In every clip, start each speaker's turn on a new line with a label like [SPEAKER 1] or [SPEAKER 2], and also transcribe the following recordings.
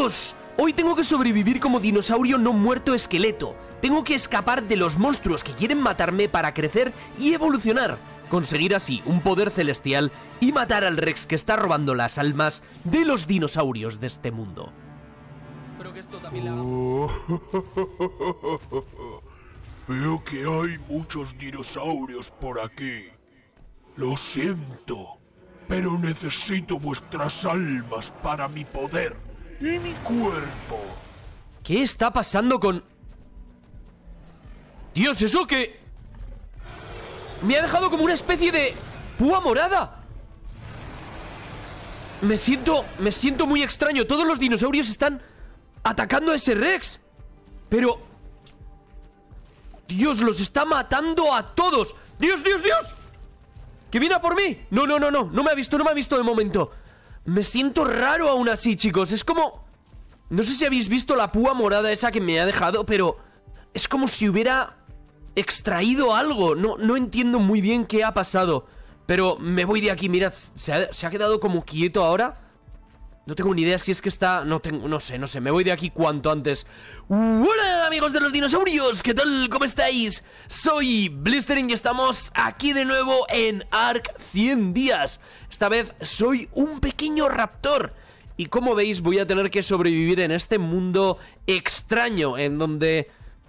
[SPEAKER 1] Dios, hoy tengo que sobrevivir como dinosaurio no muerto esqueleto. Tengo que escapar de los monstruos que quieren matarme para crecer y evolucionar. Conseguir así un poder celestial y matar al Rex que está robando las almas de los dinosaurios de este mundo. Pero que esto también
[SPEAKER 2] Veo que hay muchos dinosaurios por aquí. Lo siento, pero necesito vuestras almas para mi poder y mi cuerpo.
[SPEAKER 1] ¿Qué está pasando con...? Dios, ¿eso qué? Me ha dejado como una especie de púa morada. Me siento muy extraño. Todos los dinosaurios están atacando a ese Rex. Pero... Dios, los está matando a todos. ¡Dios, Dios, Dios! ¡Que viene a por mí! No me ha visto de momento. Me siento raro aún así, chicos. Es como... No sé si habéis visto la púa morada esa que me ha dejado, pero... Es como si hubiera extraído algo. No entiendo muy bien qué ha pasado. Pero me voy de aquí, mirad. Se ha quedado como quieto ahora. No tengo ni idea si es que está... No sé, me voy de aquí cuanto antes. ¡Hola, amigos de los dinosaurios! ¿Qué tal? ¿Cómo estáis? Soy Blistering y estamos aquí de nuevo en Ark 100 días. Esta vez soy un pequeño raptor. Y como veis, voy a tener que sobrevivir en este mundo extraño, en donde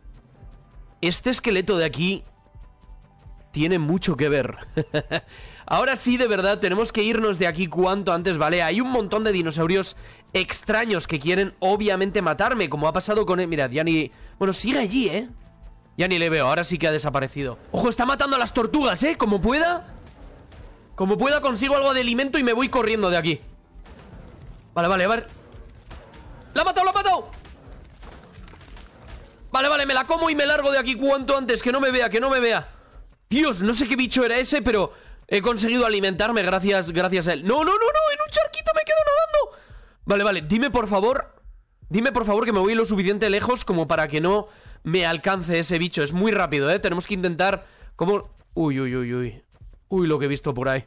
[SPEAKER 1] este esqueleto de aquí tiene mucho que ver. Ahora sí, de verdad, tenemos que irnos de aquí cuanto antes, ¿vale? Hay un montón de dinosaurios extraños que quieren, obviamente, matarme, como ha pasado con él. Mirad, ya ni... Bueno, sigue allí, ¿eh? Ya ni le veo, ahora sí que ha desaparecido. ¡Ojo, está matando a las tortugas, eh! Como pueda consigo algo de alimento y me voy corriendo de aquí. Vale, a ver. ¡La ha matado! Vale, me la como y me largo de aquí cuanto antes. Que no me vea. Dios, no sé qué bicho era ese, pero he conseguido alimentarme gracias a él. No, en un charquito me quedo nadando. Vale, dime por favor que me voy lo suficiente lejos como para que no me alcance ese bicho. Es muy rápido, tenemos que intentar como... Uy, lo que he visto por ahí.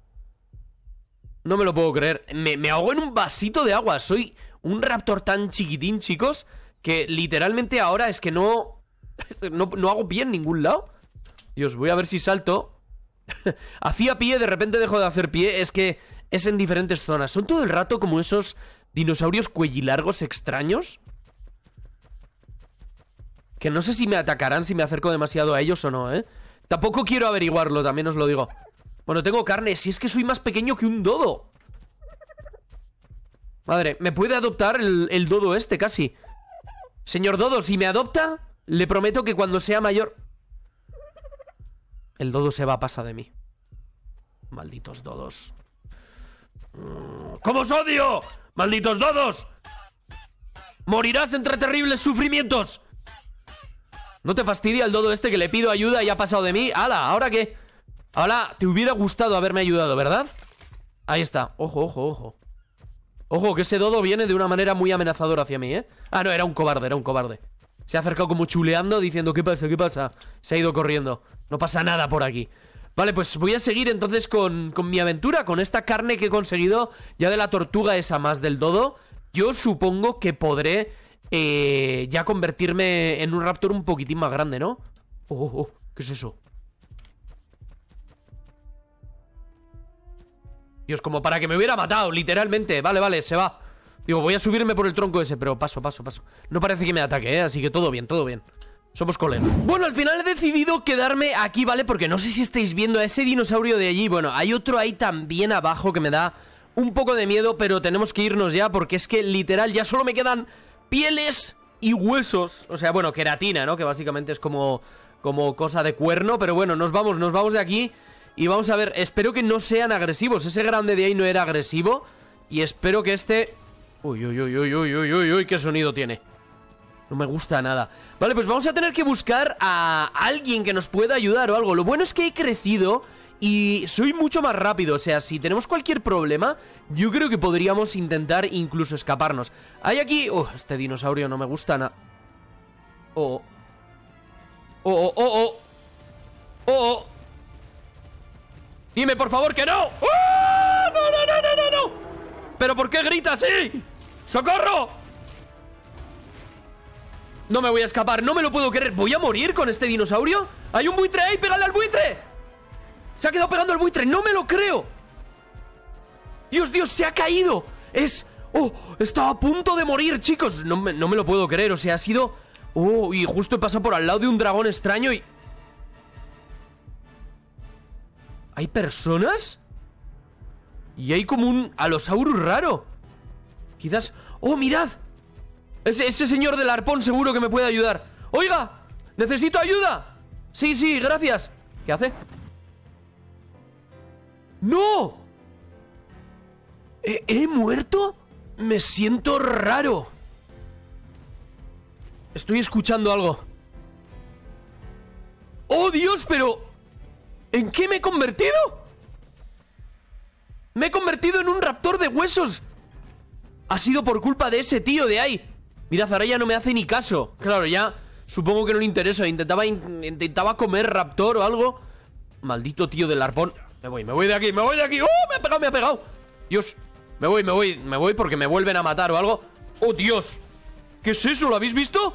[SPEAKER 1] No me lo puedo creer. Me ahogo en un vasito de agua. Soy un raptor tan chiquitín, chicos, que literalmente ahora es que no hago pie en ningún lado. Dios, voy a ver si salto. Hacía pie, de repente dejo de hacer pie. Es que es en diferentes zonas. Son todo el rato como esos dinosaurios cuellilargos extraños, que no sé si me atacarán si me acerco demasiado a ellos o no, Tampoco quiero averiguarlo, también os lo digo. Bueno, tengo carne. Si es que soy más pequeño que un dodo. Madre, ¿me puede adoptar el dodo este casi? Señor dodo, si me adopta, le prometo que cuando sea mayor... El dodo se va a pasar de mí. Malditos dodos. ¡Cómo os odio! ¡Malditos dodos! ¡Morirás entre terribles sufrimientos! ¿No te fastidia el dodo este que le pido ayuda y ha pasado de mí? ¡Hala! ¿Ahora qué? Ahora, te hubiera gustado haberme ayudado, ¿verdad? Ahí está. Ojo. Ojo, que ese dodo viene de una manera muy amenazadora hacia mí, Ah, no, era un cobarde. Se ha acercado como chuleando, diciendo, ¿qué pasa? Se ha ido corriendo. No pasa nada por aquí. Vale, pues voy a seguir entonces con mi aventura, con esta carne que he conseguido ya de la tortuga esa más del dodo. Yo supongo que podré ya convertirme en un raptor un poquitín más grande, ¿no? ¿Qué es eso? Dios, como para que me hubiera matado, literalmente. Vale, se va. Digo, voy a subirme por el tronco ese, pero paso. No parece que me ataque, así que todo bien. Somos colegas. Bueno, al final he decidido quedarme aquí, ¿vale? Porque no sé si estáis viendo a ese dinosaurio de allí. Bueno, hay otro ahí también abajo que me da un poco de miedo, pero tenemos que irnos ya porque es que literal ya solo me quedan pieles y huesos. O sea, bueno, queratina, ¿no? Que básicamente es como cosa de cuerno. Pero bueno, nos vamos de aquí. Y vamos a ver, espero que no sean agresivos. Ese grande de ahí no era agresivo. Y espero que este... Uy, qué sonido tiene. No me gusta nada. Vale, pues vamos a tener que buscar a alguien que nos pueda ayudar o algo. Lo bueno es que he crecido y soy mucho más rápido. O sea, si tenemos cualquier problema, yo creo que podríamos intentar incluso escaparnos. Hay aquí... este dinosaurio no me gusta nada. Dime, por favor, que no. ¡Oh! ¡No! ¿Pero por qué grita así? ¡Socorro! No me voy a escapar, no me lo puedo creer. ¿Voy a morir con este dinosaurio? ¡Hay un buitre ahí! ¡Pégale al buitre! Se ha quedado pegando al buitre, no me lo creo. Dios, Dios, se ha caído. Oh, estaba a punto de morir, chicos. No me lo puedo creer, o sea, ha sido... Oh, y justo he pasado por al lado de un dragón extraño y... ¿Hay personas? Y hay como un Allosaurus raro. Quizás... ¡Oh, mirad! Ese señor del arpón seguro que me puede ayudar. ¡Oiga! ¡Necesito ayuda! Sí, sí, gracias. ¿Qué hace? ¡No! ¿He muerto? Me siento raro. Estoy escuchando algo. ¡Oh, Dios! Pero... ¿en qué me he convertido? Me he convertido en un raptor de huesos. Ha sido por culpa de ese tío de ahí. Mirad, ahora ya no me hace ni caso. Claro, ya supongo que no le interesa. Intentaba comer raptor o algo. Maldito tío del arpón. Me voy de aquí, me voy de aquí. ¡Oh, me ha pegado! Dios, me voy porque me vuelven a matar o algo. ¡Oh, Dios! ¿Qué es eso? ¿Lo habéis visto?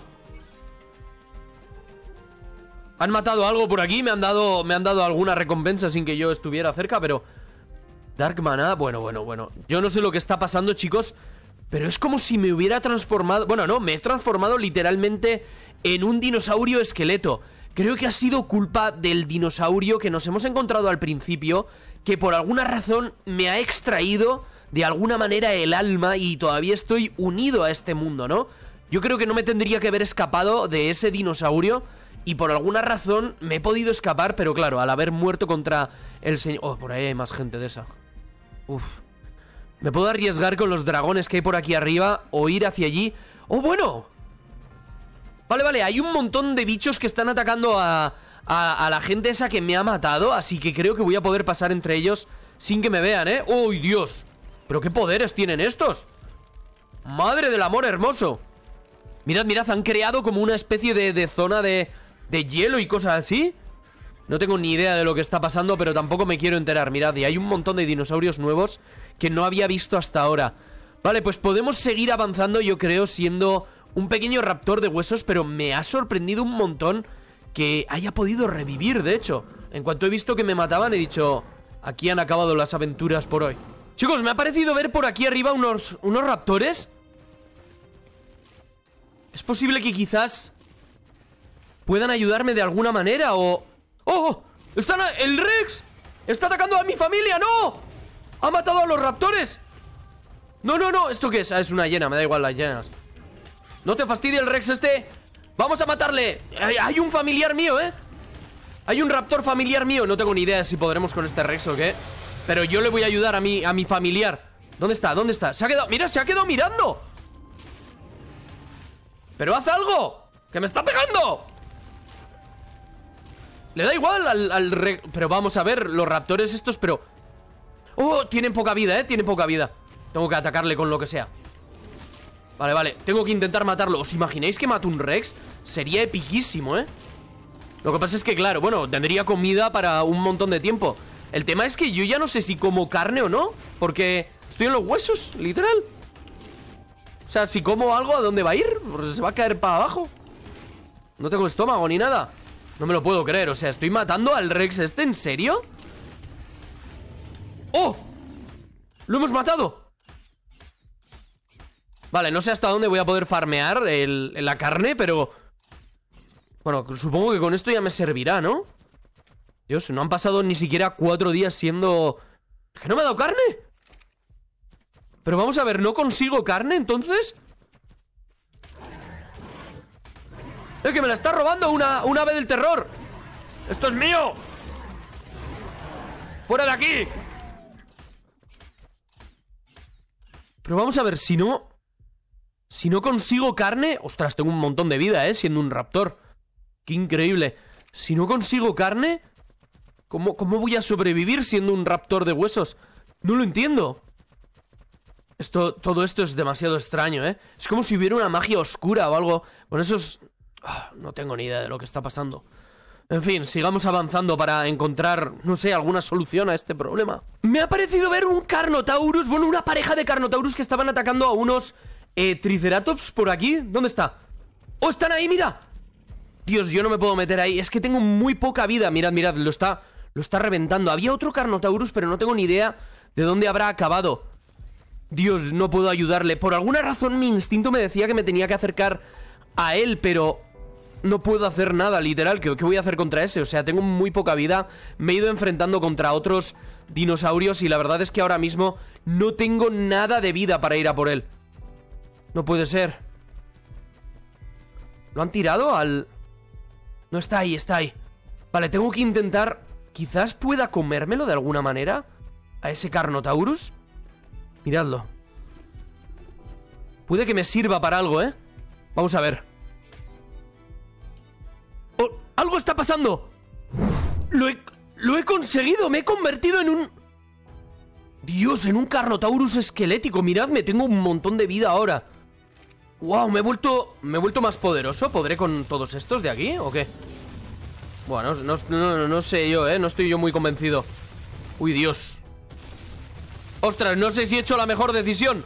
[SPEAKER 1] Han matado algo por aquí. Me han dado alguna recompensa sin que yo estuviera cerca, pero... Dark Maná, bueno. Yo no sé lo que está pasando, chicos, pero es como si me hubiera transformado... Bueno, no, me he transformado literalmente en un dinosaurio esqueleto. Creo que ha sido culpa del dinosaurio que nos hemos encontrado al principio, que por alguna razón me ha extraído de alguna manera el alma y todavía estoy unido a este mundo, ¿no? Yo creo que no me tendría que haber escapado de ese dinosaurio y por alguna razón me he podido escapar, pero claro, al haber muerto contra el señor... Oh, por ahí hay más gente de esa. Uf. Me puedo arriesgar con los dragones que hay por aquí arriba o ir hacia allí. ¡Oh, bueno! Vale, hay un montón de bichos que están atacando a la gente esa que me ha matado, así que creo que voy a poder pasar entre ellos sin que me vean, ¿eh? ¡Oh, Dios! ¿Pero qué poderes tienen estos? ¡Madre del amor hermoso! Mirad, han creado como una especie de zona de hielo y cosas así. No tengo ni idea de lo que está pasando, pero tampoco me quiero enterar. Mirad, y hay un montón de dinosaurios nuevos que no había visto hasta ahora. Vale, pues podemos seguir avanzando, yo creo, siendo un pequeño raptor de huesos, pero me ha sorprendido un montón que haya podido revivir, de hecho. En cuanto he visto que me mataban, he dicho... Aquí han acabado las aventuras por hoy. Chicos, me ha parecido ver por aquí arriba unos raptores. Es posible que quizás puedan ayudarme de alguna manera o... ¡Oh! ¡El Rex! ¡Está atacando a mi familia! ¡No! ¡Ha matado a los raptores! No, ¿esto qué es? Ah, es una hiena, me da igual las hienas. No te fastidie el Rex este. ¡Vamos a matarle! Hay un familiar mío, ¿eh? Hay un raptor familiar mío. No tengo ni idea si podremos con este Rex o qué, pero yo le voy a ayudar a mi familiar. ¿Dónde está? Se ha quedado... ¡Mira, se ha quedado mirando! ¡Pero haz algo! ¡Que me está pegando! Le da igual al Rex. Pero vamos a ver, los raptores estos, pero... ¡Oh! Tienen poca vida, ¿eh? Tienen poca vida. Tengo que atacarle con lo que sea. Vale, tengo que intentar matarlo. ¿Os imagináis que mato un Rex? Sería epiquísimo, ¿eh? Lo que pasa es que, claro, bueno, tendría comida para un montón de tiempo. El tema es que yo ya no sé si como carne o no, porque estoy en los huesos, literal. O sea, si como algo, ¿a dónde va a ir? Pues se va a caer para abajo. No tengo estómago ni nada. No me lo puedo creer, o sea, estoy matando al Rex este, ¿en serio? ¡Oh! ¡Lo hemos matado! Vale, no sé hasta dónde voy a poder farmear la carne, pero... Bueno, supongo que con esto ya me servirá, ¿no? Dios, no han pasado ni siquiera 4 días siendo... ¿Es que no me ha dado carne? Pero vamos a ver, ¿no consigo carne entonces? ¡Es que me la está robando una ave del terror! ¡Esto es mío! ¡Fuera de aquí! Pero vamos a ver, si no consigo carne... Ostras, tengo un montón de vida, siendo un raptor. ¡Qué increíble! Si no consigo carne, ¿cómo voy a sobrevivir siendo un raptor de huesos? No lo entiendo. Todo esto es demasiado extraño, ¿eh? Es como si hubiera una magia oscura o algo. Bueno, eso es... no tengo ni idea de lo que está pasando. En fin, sigamos avanzando para encontrar, no sé, alguna solución a este problema. Me ha parecido ver un Carnotaurus, bueno, una pareja de Carnotaurus que estaban atacando a unos Triceratops por aquí. ¿Dónde está? ¡Oh, están ahí, mira! Dios, yo no me puedo meter ahí. Es que tengo muy poca vida. Mirad, mirad, lo está reventando. Había otro Carnotaurus, pero no tengo ni idea de dónde habrá acabado. Dios, no puedo ayudarle. Por alguna razón mi instinto me decía que me tenía que acercar a él, pero no puedo hacer nada, literal. ¿Qué voy a hacer contra ese? O sea, tengo muy poca vida. Me he ido enfrentando contra otros dinosaurios y la verdad es que ahora mismo no tengo nada de vida para ir a por él. No puede ser. ¿Lo han tirado al...? No, está ahí, está ahí. Vale, tengo que intentar... Quizás pueda comérmelo de alguna manera a ese Carnotaurus. Miradlo. Puede que me sirva para algo, ¿eh? Vamos a ver. ¡Oh! ¡Algo está pasando! ¡Lo he conseguido! ¡Me he convertido en un... Dios, en un Carnotaurus esquelético! Miradme, tengo un montón de vida ahora. ¡Wow! Me he vuelto más poderoso. ¿Podré con todos estos de aquí o qué? Bueno, no sé yo, ¿eh? No estoy yo muy convencido. ¡Uy, Dios! ¡Ostras! No sé si he hecho la mejor decisión.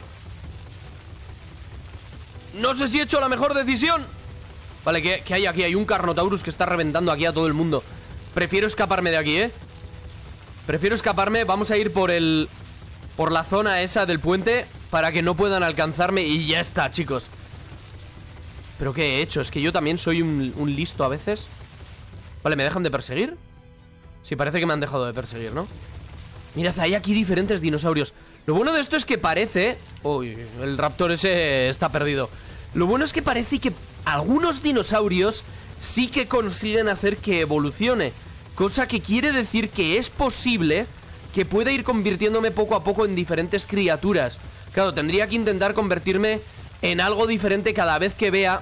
[SPEAKER 1] No sé si he hecho la mejor decisión. Vale, ¿qué hay aquí? Hay un Carnotaurus que está reventando aquí a todo el mundo. Prefiero escaparme de aquí, ¿eh? Prefiero escaparme. Vamos a ir por la zona esa del puente para que no puedan alcanzarme. Y ya está, chicos. ¿Pero qué he hecho? Es que yo también soy un listo a veces. Vale, ¿me dejan de perseguir? Sí, parece que me han dejado de perseguir, ¿no? Mirad, hay aquí diferentes dinosaurios. Lo bueno de esto es que parece... Uy, el raptor ese está perdido. Lo bueno es que parece que algunos dinosaurios sí que consiguen hacer que evolucione. Cosa que quiere decir que es posible que pueda ir convirtiéndome poco a poco en diferentes criaturas. Claro, tendría que intentar convertirme en algo diferente cada vez que vea...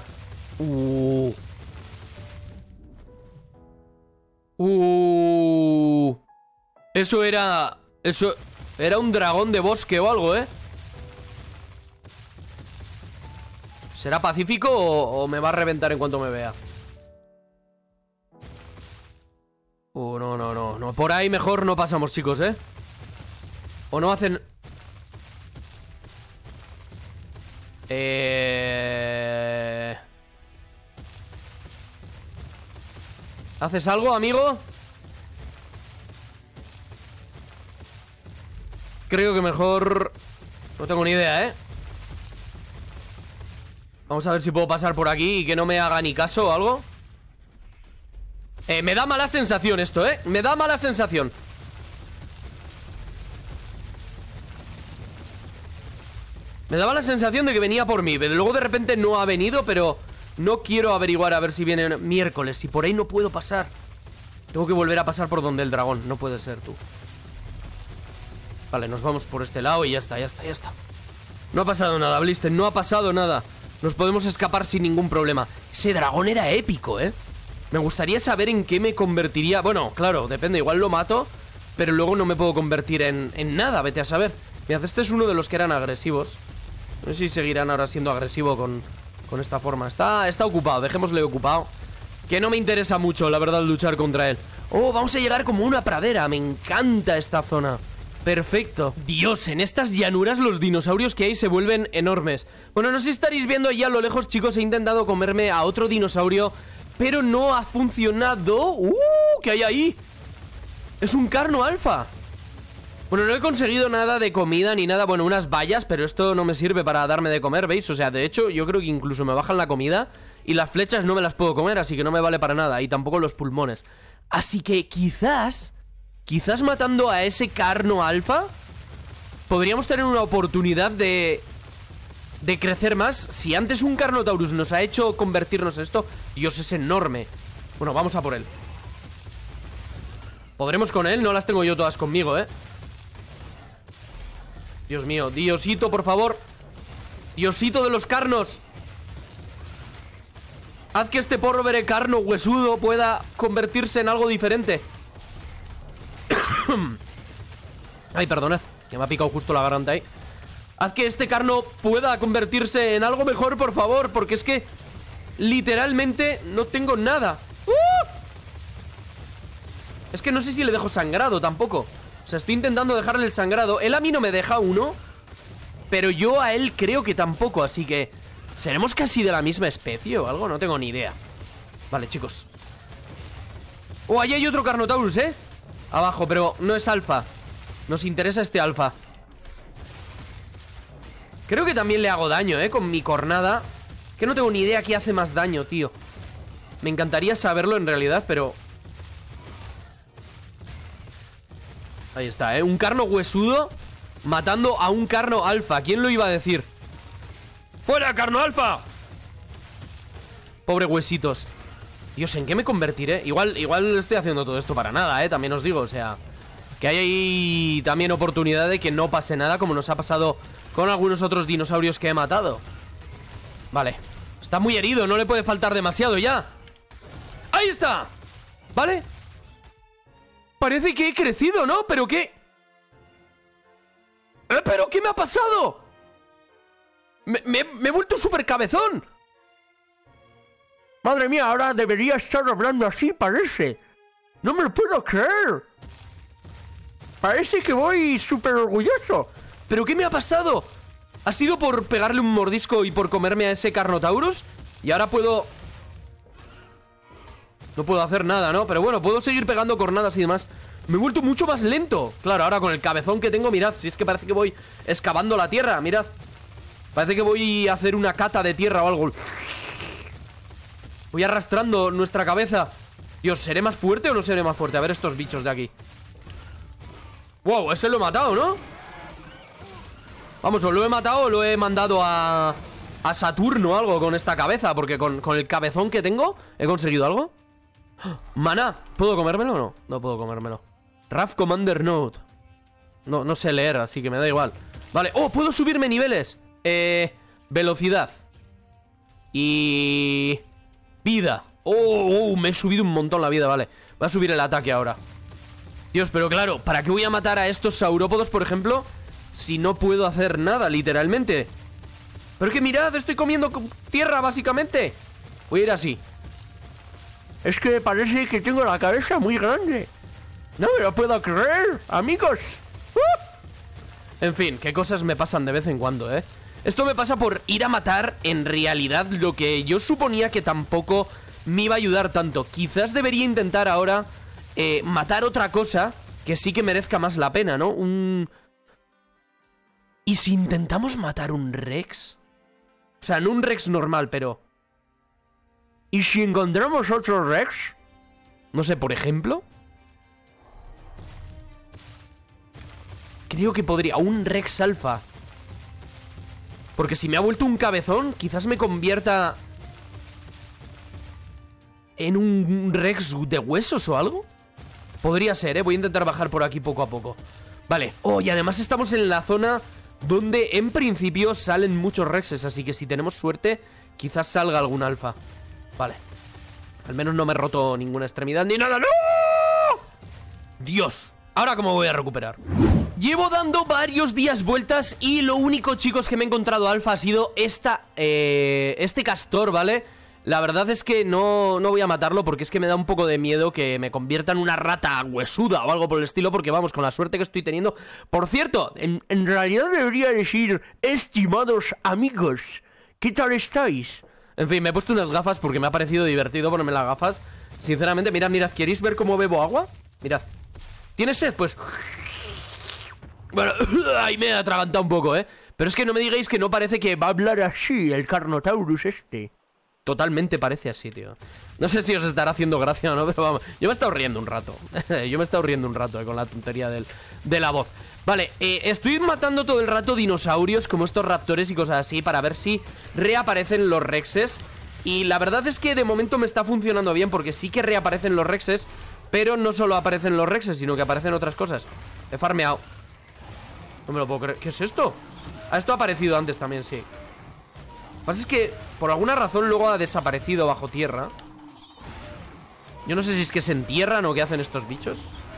[SPEAKER 1] Eso era un dragón de bosque o algo, ¿eh? ¿Será pacífico o me va a reventar en cuanto me vea? No. Por ahí mejor no pasamos, chicos, ¿eh? O no hacen... ¿Haces algo, amigo? Creo que mejor... No tengo ni idea, ¿eh? Vamos a ver si puedo pasar por aquí y que no me haga ni caso o algo. Me da mala sensación esto, ¿eh? Me da mala sensación. Me daba la sensación de que venía por mí, pero luego de repente no ha venido, pero no quiero averiguar a ver si viene miércoles. Y por ahí no puedo pasar. Tengo que volver a pasar por donde el dragón. No puede ser, tú. Vale, nos vamos por este lado y ya está. No ha pasado nada, Blister, no ha pasado nada. Nos podemos escapar sin ningún problema. Ese dragón era épico, ¿eh? Me gustaría saber en qué me convertiría. Bueno, claro, depende, igual lo mato, pero luego no me puedo convertir en nada, vete a saber. Mirad, este es uno de los que eran agresivos. No sé si seguirán ahora siendo agresivos con esta forma. Está ocupado, dejémosle ocupado. Que no me interesa mucho, la verdad, luchar contra él. Oh, vamos a llegar como una pradera. Me encanta esta zona. Perfecto. Dios, en estas llanuras los dinosaurios que hay se vuelven enormes. Bueno, no sé si estaréis viendo ahí a lo lejos, chicos. He intentado comerme a otro dinosaurio, pero no ha funcionado. ¿Qué hay ahí? Es un Carno alfa. Bueno, no he conseguido nada de comida ni nada. Bueno, unas bayas, pero esto no me sirve para darme de comer, ¿veis? O sea, de hecho, yo creo que incluso me bajan la comida y las flechas no me las puedo comer, así que no me vale para nada. Y tampoco los pulmones. Así que quizás matando a ese Carno alfa podríamos tener una oportunidad de crecer más. Si antes un Carnotaurus nos ha hecho convertirnos en esto, Dios, es enorme. Bueno, vamos a por él. ¿Podremos con él? No las tengo yo todas conmigo, ¿eh? Dios mío, Diosito, por favor. Diosito de los carnos, haz que este pobre carno huesudo pueda convertirse en algo diferente. Ay, perdonad, que me ha picado justo la garganta ahí. Haz que este carno pueda convertirse en algo mejor, por favor, porque es que literalmente no tengo nada. Es que no sé si le dejo sangrado tampoco. O sea, estoy intentando dejarle el sangrado. Él a mí no me deja uno, pero yo a él creo que tampoco, así que ¿Seremos casi de la misma especie o algo? No tengo ni idea. Vale, chicos. Oh, ahí hay otro Carnotaurus, ¿eh? Abajo, pero no es alfa. Nos interesa este alfa. Creo que también le hago daño, ¿eh? Con mi cornada. Que no tengo ni idea qué hace más daño, tío. Me encantaría saberlo en realidad, pero... Ahí está, ¿eh? Un carno huesudo matando a un carno alfa. ¿Quién lo iba a decir? ¡Fuera, carno alfa! Pobre huesitos. Dios, ¿en qué me convertiré? Igual estoy haciendo todo esto para nada, también os digo, o sea, que hay ahí también oportunidad de que no pase nada, como nos ha pasado con algunos otros dinosaurios que he matado. Vale. Está muy herido, no le puede faltar demasiado ya. ¡Ahí está! ¿Vale? Parece que he crecido, ¿no? ¿Pero qué? ¿Pero qué me ha pasado? Me he vuelto súper cabezón. Madre mía, ahora debería estar hablando así, parece. No me lo puedo creer. Parece que voy súper orgulloso. ¿Pero qué me ha pasado? ¿Ha sido por pegarle un mordisco y por comerme a ese Carnotaurus? Y ahora puedo... No puedo hacer nada, ¿no? Pero bueno, puedo seguir pegando cornadas y demás. Me he vuelto mucho más lento. Claro, ahora con el cabezón que tengo, mirad. Si es que parece que voy excavando la tierra, mirad. Parece que voy a hacer una cata de tierra o algo. Voy arrastrando nuestra cabeza. Dios, ¿seré más fuerte o no seré más fuerte? A ver estos bichos de aquí. Wow, ese lo he matado, ¿no? Vamos, o lo he matado o lo he mandado a Saturno o algo con esta cabeza. Porque con el cabezón que tengo he conseguido algo. Maná, ¿puedo comérmelo o no? No puedo comérmelo. RAF Commander Note. No sé leer, así que me da igual. Vale, oh, puedo subirme niveles. Velocidad. Y... vida. Oh, me he subido un montón la vida, vale. Voy a subir el ataque ahora. Dios, pero claro, ¿para qué voy a matar a estos saurópodos, por ejemplo? Si no puedo hacer nada, literalmente. Pero es que mirad, estoy comiendo tierra, básicamente. Voy a ir así. Es que parece que tengo la cabeza muy grande. No me lo puedo creer, amigos. En fin, qué cosas me pasan de vez en cuando, ¿eh? Esto me pasa por ir a matar, en realidad, lo que yo suponía que tampoco me iba a ayudar tanto. Quizás debería intentar ahora matar otra cosa que sí que merezca más la pena, ¿no? ¿Y si intentamos matar un Rex? O sea, no un Rex normal, pero... ¿Y si encontramos otro Rex? No sé, por ejemplo. Creo que podría... Un Rex alfa. Porque si me ha vuelto un cabezón, quizás me convierta... en un Rex de huesos o algo. Podría ser, voy a intentar bajar por aquí poco a poco. Vale, oh, y además estamos en la zona donde en principio salen muchos Rexes. Así que si tenemos suerte, quizás salga algún alfa. Vale. Al menos no me he roto ninguna extremidad ni nada. ¡No! Dios. Ahora cómo voy a recuperar. Llevo dando varios días vueltas y lo único, chicos, que me he encontrado alfa ha sido este castor, ¿vale? La verdad es que no voy a matarlo porque es que me da un poco de miedo que me convierta en una rata huesuda o algo por el estilo, porque vamos, con la suerte que estoy teniendo. Por cierto, en realidad debería decir, estimados amigos, ¿qué tal estáis? En fin, me he puesto unas gafas porque me ha parecido divertido ponerme las gafas. Sinceramente, mirad, ¿queréis ver cómo bebo agua? Mirad. ¿Tienes sed? Pues... Bueno, ahí me he atragantado un poco, ¿eh? Pero es que no me digáis que no parece que va a hablar así el Carnotaurus este. Totalmente parece así, tío. No sé si os estará haciendo gracia o no, pero vamos. Yo me he estado riendo un rato. Con la tontería de la voz. Vale, estoy matando todo el rato dinosaurios como estos raptores y cosas así para ver si reaparecen los Rexes. Y la verdad es que de momento me está funcionando bien porque sí que reaparecen los Rexes, pero no solo aparecen los Rexes, sino que aparecen otras cosas. He farmeado. No me lo puedo creer. ¿Qué es esto? Ah, esto ha aparecido antes también, sí. Lo que pasa es que por alguna razón luego ha desaparecido bajo tierra. Yo no sé si es que se entierran o qué hacen estos bichos.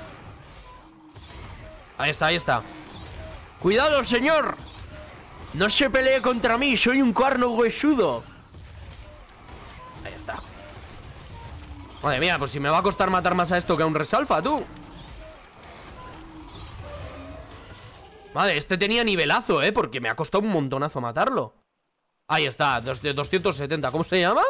[SPEAKER 1] Ahí está, ahí está. ¡Cuidado, señor! No se pelee contra mí, soy un carno huesudo. Ahí está. Madre mía, pues si me va a costar matar más a esto que a un resalfa, tú. Madre, este tenía nivelazo, porque me ha costado un montonazo matarlo. Ahí está, 270. ¿Cómo se llama?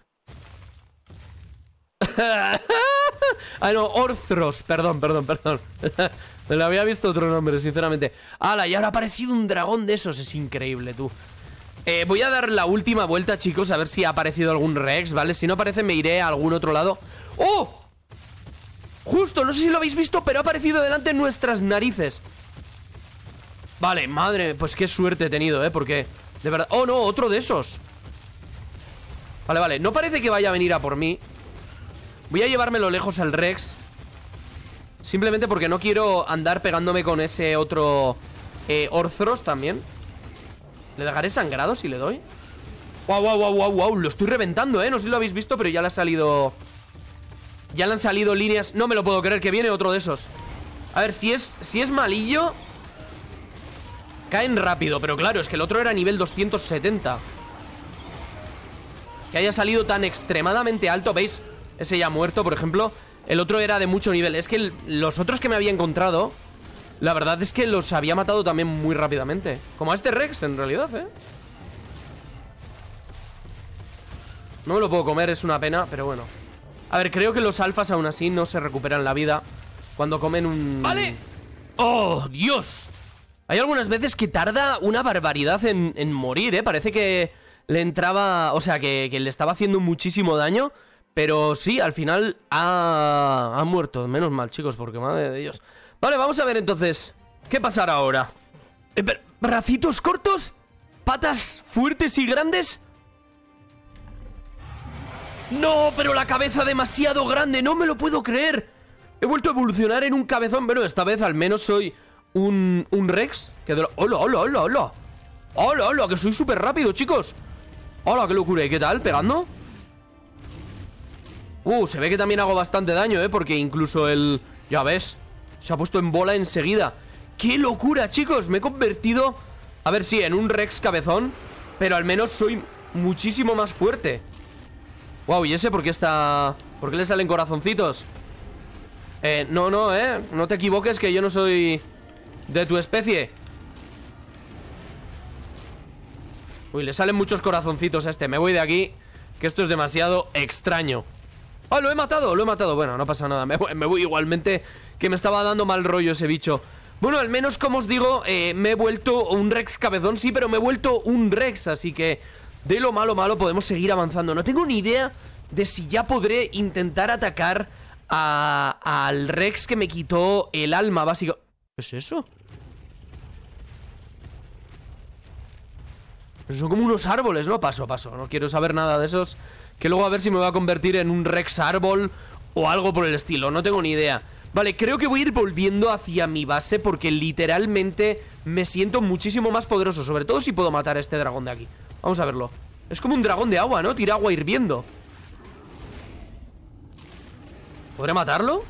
[SPEAKER 1] Ah, no, Orthros. Perdón. Me lo había visto otro nombre, sinceramente. ¡Hala! Y ahora ha aparecido un dragón de esos. Es increíble, tú. Voy a dar la última vuelta, chicos, a ver si ha aparecido algún Rex, ¿vale? Si no aparece, me iré a algún otro lado. ¡Oh! Justo, no sé si lo habéis visto, pero ha aparecido delante de nuestras narices. Vale, madre, pues qué suerte he tenido, porque de verdad... ¡Oh, no! Otro de esos. Vale, no parece que vaya a venir a por mí. Voy a llevármelo lejos al Rex, simplemente porque no quiero andar pegándome con ese otro Orthros también. ¿Le dejaré sangrado si le doy? ¡Wow! Lo estoy reventando, no sé si lo habéis visto, pero ya le ha salido... Ya le han salido líneas. No me lo puedo creer, que viene otro de esos. A ver, si es malillo, caen rápido, pero claro, es que el otro era nivel 270. Que haya salido tan extremadamente alto, ¿veis? Ese ya muerto, por ejemplo. El otro era de mucho nivel. Es que los otros que me había encontrado, la verdad es que los había matado también muy rápidamente. Como a este Rex, en realidad, No me lo puedo comer, es una pena, pero bueno. A ver, creo que los alfas aún así no se recuperan la vida cuando comen un... ¡Vale! ¡Oh, Dios! Hay algunas veces que tarda una barbaridad en morir, Parece que le entraba... O sea, que le estaba haciendo muchísimo daño. Pero sí, al final ha muerto. Menos mal, chicos, porque madre de Dios. Vale, vamos a ver entonces ¿qué pasará ahora? ¿Bracitos cortos? ¿Patas fuertes y grandes? ¡No! Pero la cabeza demasiado grande. ¡No me lo puedo creer! He vuelto a evolucionar en un cabezón. Bueno, esta vez al menos soy un Rex que de... ¡Hola! ¡Hola! Que soy súper rápido, chicos. ¡Hola! ¡Qué locura! ¿Y qué tal? ¿Pegando? Se ve que también hago bastante daño, porque incluso el... Ya ves, se ha puesto en bola enseguida. ¡Qué locura, chicos! Me he convertido... A ver, sí, en un Rex cabezón, pero al menos soy muchísimo más fuerte. Wow, ¿y ese por qué está...? ¿Por qué le salen corazoncitos? No te equivoques, que yo no soy de tu especie. Uy, le salen muchos corazoncitos a este. Me voy de aquí, que esto es demasiado extraño. ¡Ah, lo he matado! Bueno, no pasa nada, me voy igualmente, que me estaba dando mal rollo ese bicho. Bueno, al menos, como os digo, me he vuelto un Rex cabezón, sí, pero me he vuelto un Rex, así que de lo malo podemos seguir avanzando. No tengo ni idea de si ya podré intentar atacar al Rex que me quitó el alma básico. ¿Qué es eso? Son como unos árboles, ¿no? Paso, no quiero saber nada de esos, que luego a ver si me voy a convertir en un Rex árbol o algo por el estilo, no tengo ni idea. Vale, creo que voy a ir volviendo hacia mi base, porque literalmente me siento muchísimo más poderoso, sobre todo si puedo matar a este dragón de aquí. Vamos a verlo. Es como un dragón de agua, ¿no? Tira agua hirviendo. ¿Podré matarlo?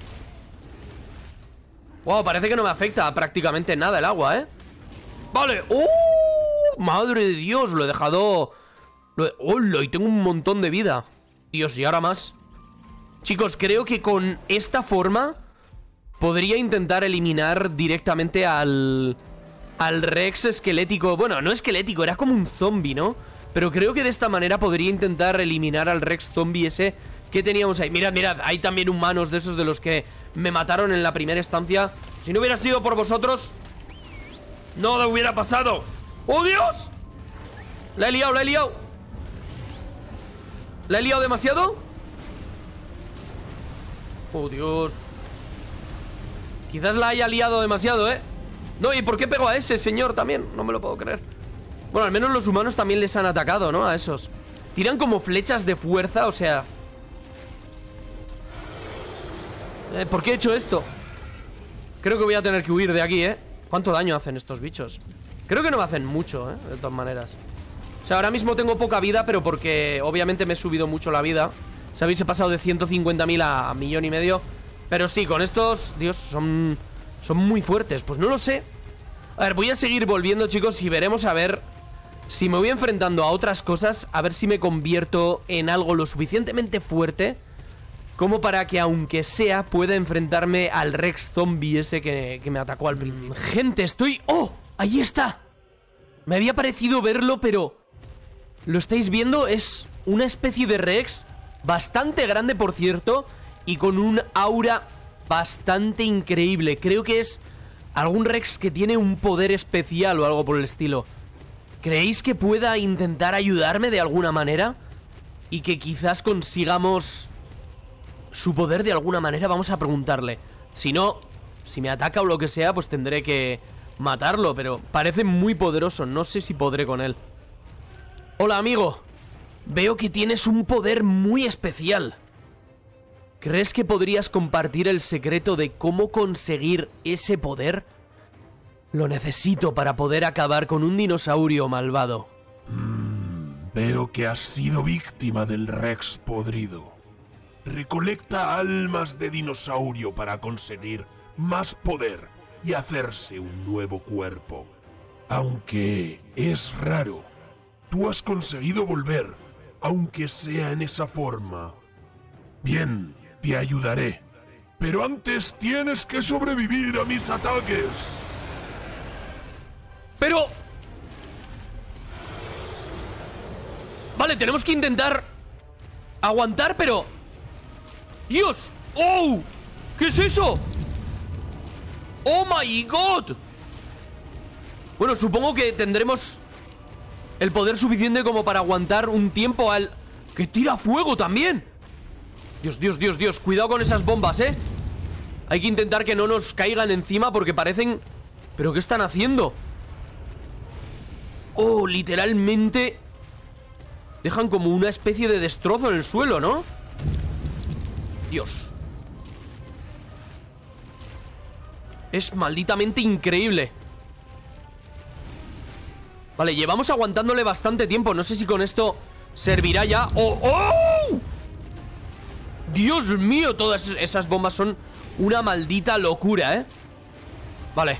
[SPEAKER 1] Wow, parece que no me afecta prácticamente nada el agua, Vale. Madre de Dios, lo he dejado... ¡Hola! Y tengo un montón de vida. Dios, y ahora más. Chicos, creo que con esta forma podría intentar eliminar directamente al Rex esquelético. Bueno, no esquelético, era como un zombie, ¿no? Pero creo que de esta manera podría intentar eliminar al Rex zombie ese que teníamos ahí. Mirad, hay también humanos de esos de los que me mataron en la primera estancia. Si no hubiera sido por vosotros, no le hubiera pasado. ¡Oh, Dios! La he liado. ¿La he liado demasiado? ¡Oh, Dios! Quizás la haya liado demasiado, No, ¿y por qué pego a ese señor también? No me lo puedo creer. Bueno, al menos los humanos también les han atacado, ¿no? A esos. Tiran como flechas de fuerza, o sea... ¿Por qué he hecho esto? Creo que voy a tener que huir de aquí, ¿Cuánto daño hacen estos bichos? Creo que no me hacen mucho, de todas maneras. O sea, ahora mismo tengo poca vida, pero porque obviamente me he subido mucho la vida. ¿Sabéis? He pasado de 150.000 a 1,5 millones. Pero sí, con estos, Dios, son muy fuertes. Pues no lo sé. A ver, voy a seguir volviendo, chicos, y veremos a ver si me voy enfrentando a otras cosas, a ver si me convierto en algo lo suficientemente fuerte como para que, aunque sea, pueda enfrentarme al Rex zombie ese que me atacó al principio. Gente, estoy... ¡Oh! ¡Ahí está! Me había parecido verlo, pero... Lo estáis viendo, es una especie de Rex bastante grande, por cierto, y con un aura bastante increíble. Creo que es algún Rex que tiene un poder especial o algo por el estilo. ¿Creéis que pueda intentar ayudarme de alguna manera? Y que quizás consigamos su poder de alguna manera. Vamos a preguntarle. Si no, si me ataca o lo que sea, pues tendré que matarlo. Pero parece muy poderoso, no sé si podré con él. Hola, amigo. Veo que tienes un poder muy especial. ¿Crees que podrías compartir el secreto de cómo conseguir ese poder? Lo necesito para poder acabar con un dinosaurio malvado.
[SPEAKER 2] Veo que has sido víctima del Rex podrido. Recolecta almas de dinosaurio para conseguir más poder y hacerse un nuevo cuerpo. Aunque es raro, tú has conseguido volver, aunque sea en esa forma. Bien, te ayudaré. Pero antes tienes que sobrevivir a mis ataques.
[SPEAKER 1] Pero... Vale, tenemos que intentar aguantar, pero... ¡Dios! ¡Oh! ¿Qué es eso? ¡Oh my god! Bueno, supongo que tendremos el poder suficiente como para aguantar un tiempo al... ¡Que tira fuego también! Dios, Dios, Dios, Dios. Cuidado con esas bombas, ¿eh? Hay que intentar que no nos caigan encima porque parecen... ¿Pero qué están haciendo? Oh, literalmente dejan como una especie de destrozo en el suelo, ¿no? Dios. Es malditamente increíble. Vale, llevamos aguantándole bastante tiempo. No sé si con esto servirá ya. ¡Oh! ¡Oh! Dios mío, todas esas bombas son una maldita locura, ¿eh? Vale.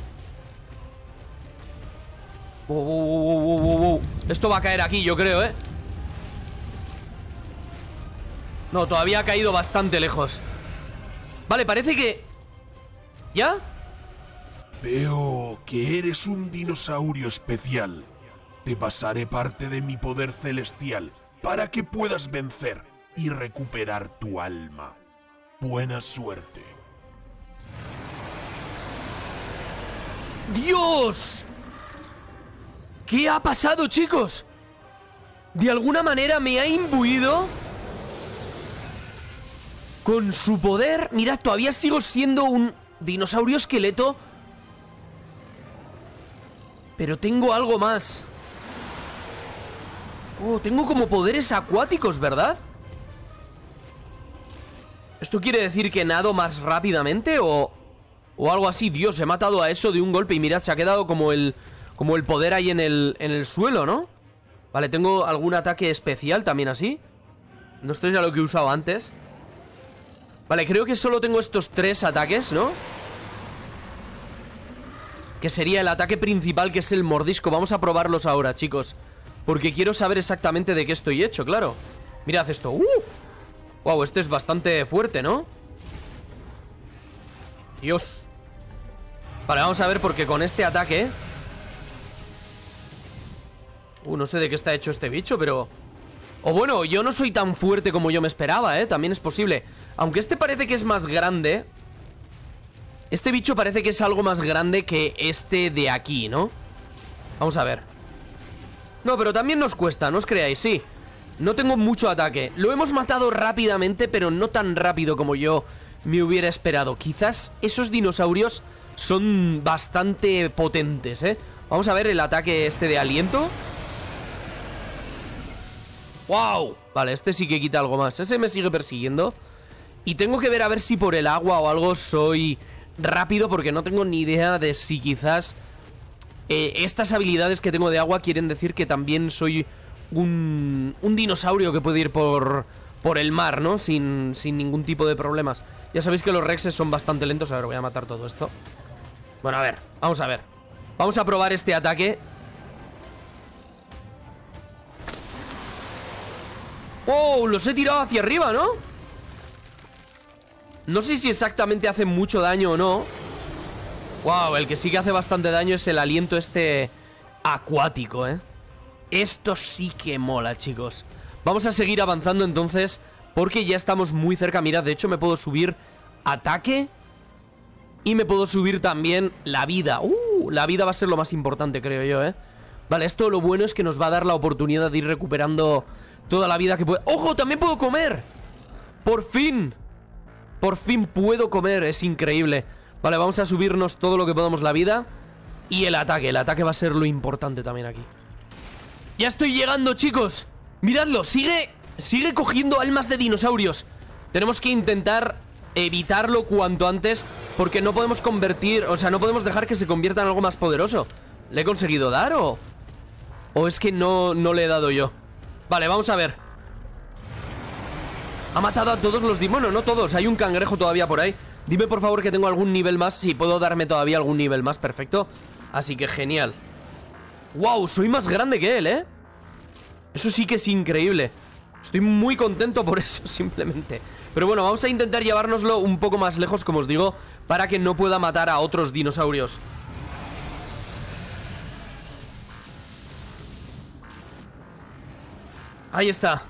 [SPEAKER 1] Esto va a caer aquí, yo creo, ¿eh? No, todavía ha caído bastante lejos. Vale, parece que... ¿Ya?
[SPEAKER 2] Veo que eres un dinosaurio especial. Te pasaré parte de mi poder celestial para que puedas vencer y recuperar tu alma. Buena suerte.
[SPEAKER 1] ¡Dios! ¿Qué ha pasado, chicos? De alguna manera me ha imbuido con su poder. Mirad, todavía sigo siendo un dinosaurio esqueleto, pero tengo algo más. Oh, tengo como poderes acuáticos, ¿verdad? ¿Esto quiere decir que nado más rápidamente o algo así? Dios, he matado a eso de un golpe y mirad, se ha quedado como el poder ahí en el suelo, ¿no? Vale, tengo algún ataque especial también así. No estoy a lo que he usado antes. Vale, creo que solo tengo estos 3 ataques, ¿no? Que sería el ataque principal, que es el mordisco. Vamos a probarlos ahora, chicos, porque quiero saber exactamente de qué estoy hecho, claro. Mirad esto. Wow, este es bastante fuerte, ¿no? Dios. Vale, vamos a ver, porque con este ataque... no sé de qué está hecho este bicho, pero... O bueno, yo no soy tan fuerte como yo me esperaba, ¿eh? También es posible. Aunque este parece que es más grande. Este bicho parece que es algo más grande que este de aquí, ¿no? Vamos a ver. No, pero también nos cuesta, no os creáis, sí. No tengo mucho ataque. Lo hemos matado rápidamente, pero no tan rápido como yo me hubiera esperado. Quizás esos dinosaurios son bastante potentes, ¿eh? Vamos a ver el ataque este de aliento. ¡Wow! Vale, este sí que quita algo más. Ese me sigue persiguiendo. Y tengo que ver a ver si por el agua o algo soy rápido, porque no tengo ni idea de si quizás estas habilidades que tengo de agua quieren decir que también soy un dinosaurio que puede ir por el mar, ¿no? Sin ningún tipo de problemas. Ya sabéis que los rexes son bastante lentos. A ver, voy a matar todo esto. Bueno, a ver, vamos a ver. Vamos a probar este ataque. ¡Oh! Los he tirado hacia arriba, ¿no? No sé si exactamente hace mucho daño o no. ¡Wow! El que sí que hace bastante daño es el aliento este acuático, ¿eh? Esto sí que mola, chicos. Vamos a seguir avanzando entonces, porque ya estamos muy cerca. Mirad, de hecho me puedo subir ataque y me puedo subir también la vida. La vida va a ser lo más importante, creo yo, ¿eh? Vale, esto lo bueno es que nos va a dar la oportunidad de ir recuperando toda la vida que puede. ¡Ojo! ¡También puedo comer! ¡Por fin! Por fin puedo comer, es increíble. Vale, vamos a subirnos todo lo que podamos la vida. Y el ataque va a ser lo importante también aquí. ¡Ya estoy llegando, chicos! Miradlo, sigue cogiendo almas de dinosaurios. Tenemos que intentar evitarlo cuanto antes, porque no podemos convertir, o sea, no podemos dejar que se convierta en algo más poderoso. ¿Le he conseguido dar o es que no le he dado yo? Vale, vamos a ver. Ha matado a todos los demonios, no todos, hay un cangrejo todavía por ahí. Dime por favor que tengo algún nivel más. Sí, puedo darme todavía algún nivel más, perfecto. Así que genial. ¡Wow! Soy más grande que él, ¿eh? Eso sí que es increíble. Estoy muy contento por eso, simplemente. Pero bueno, vamos a intentar llevárnoslo un poco más lejos, como os digo, para que no pueda matar a otros dinosaurios. Ahí está.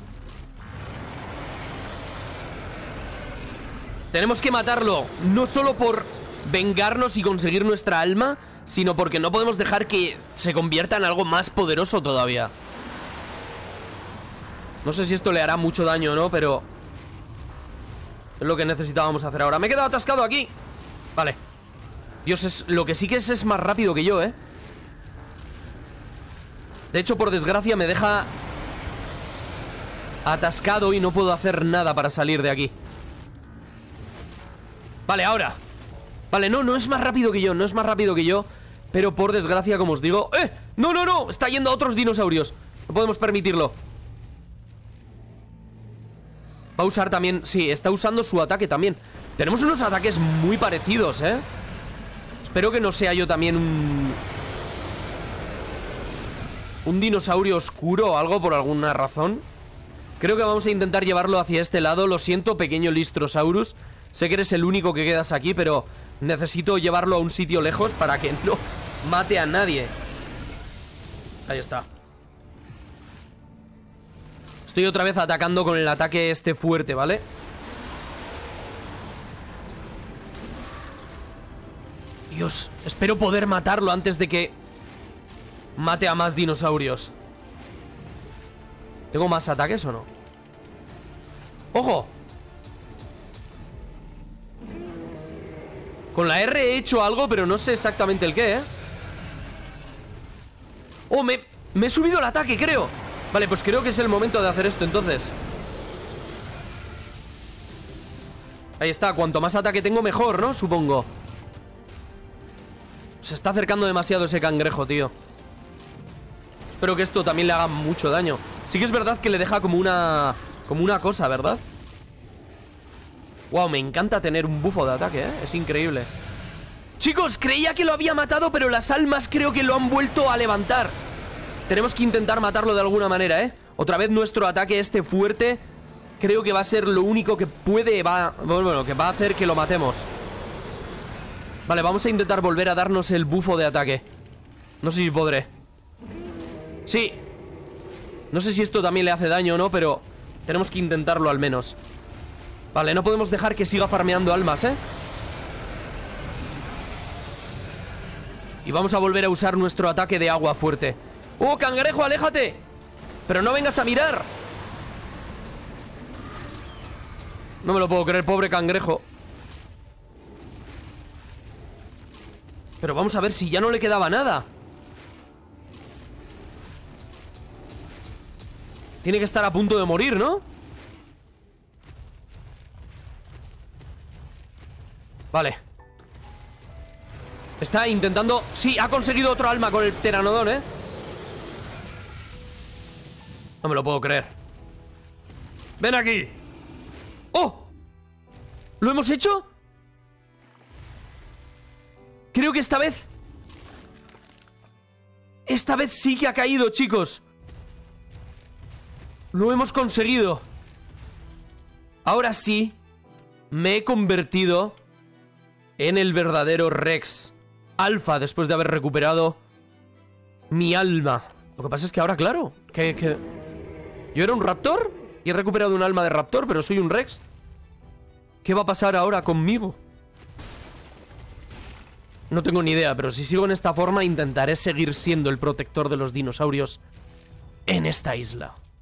[SPEAKER 1] Tenemos que matarlo, no solo por vengarnos y conseguir nuestra alma, sino porque no podemos dejar que se convierta en algo más poderoso todavía. No sé si esto le hará mucho daño o no, pero es lo que necesitábamos hacer ahora. Me he quedado atascado aquí. Vale. Dios, lo que sí que es más rápido que yo, ¿eh? De hecho, por desgracia, me deja atascado y no puedo hacer nada para salir de aquí. Vale, ahora. Vale, no es más rápido que yo, no es más rápido que yo, pero por desgracia, como os digo... ¡Eh! ¡No! Está yendo a otros dinosaurios. No podemos permitirlo. Va a usar también... Sí, está usando su ataque también. Tenemos unos ataques muy parecidos, ¿eh? Espero que no sea yo también un dinosaurio oscuro o algo por alguna razón. Creo que vamos a intentar llevarlo hacia este lado. Lo siento, pequeño Lystrosaurus. Sé que eres el único que quedas aquí, pero necesito llevarlo a un sitio lejos para que no mate a nadie. Ahí está. Estoy otra vez atacando con el ataque este fuerte, ¿vale? Dios, espero poder matarlo antes de que mate a más dinosaurios. ¿Tengo más ataques o no? ¡Ojo! Con la R he hecho algo, pero no sé exactamente el qué, ¿eh? ¡Oh! Me he subido el ataque, creo. Vale, pues creo que es el momento de hacer esto, entonces. Ahí está, cuanto más ataque tengo, mejor, ¿no? Supongo. Se está acercando demasiado ese cangrejo, tío. Espero que esto también le haga mucho daño. Sí que es verdad que le deja como una cosa, ¿verdad? Wow, me encanta tener un bufo de ataque, ¿eh? Es increíble. Chicos, creía que lo había matado, pero las almas creo que lo han vuelto a levantar. Tenemos que intentar matarlo de alguna manera, ¿eh? Otra vez nuestro ataque este fuerte. Creo que va a ser lo único que puede... Bueno, que va a hacer que lo matemos. Vale, vamos a intentar volver a darnos el bufo de ataque. No sé si podré. Sí. No sé si esto también le hace daño o no, pero tenemos que intentarlo al menos. Vale, no podemos dejar que siga farmeando almas, ¿eh? Y vamos a volver a usar nuestro ataque de agua fuerte. ¡Oh, cangrejo, aléjate! Pero no vengas a mirar. No me lo puedo creer, pobre cangrejo. Pero vamos a ver si ya no le quedaba nada. Tiene que estar a punto de morir, ¿no? Vale. Está intentando... Sí, ha conseguido otro alma con el pteranodón, ¿eh? No me lo puedo creer. ¡Ven aquí! ¡Oh! ¿Lo hemos hecho? Creo que esta vez... Esta vez sí que ha caído, chicos. Lo hemos conseguido. Ahora sí me he convertido en el verdadero Rex Alpha después de haber recuperado mi alma. Lo que pasa es que ahora, claro, que... Yo era un raptor y he recuperado un alma de raptor, pero soy un Rex. ¿Qué va a pasar ahora conmigo? No tengo ni idea, pero si sigo en esta forma intentaré seguir siendo el protector de los dinosaurios en esta isla.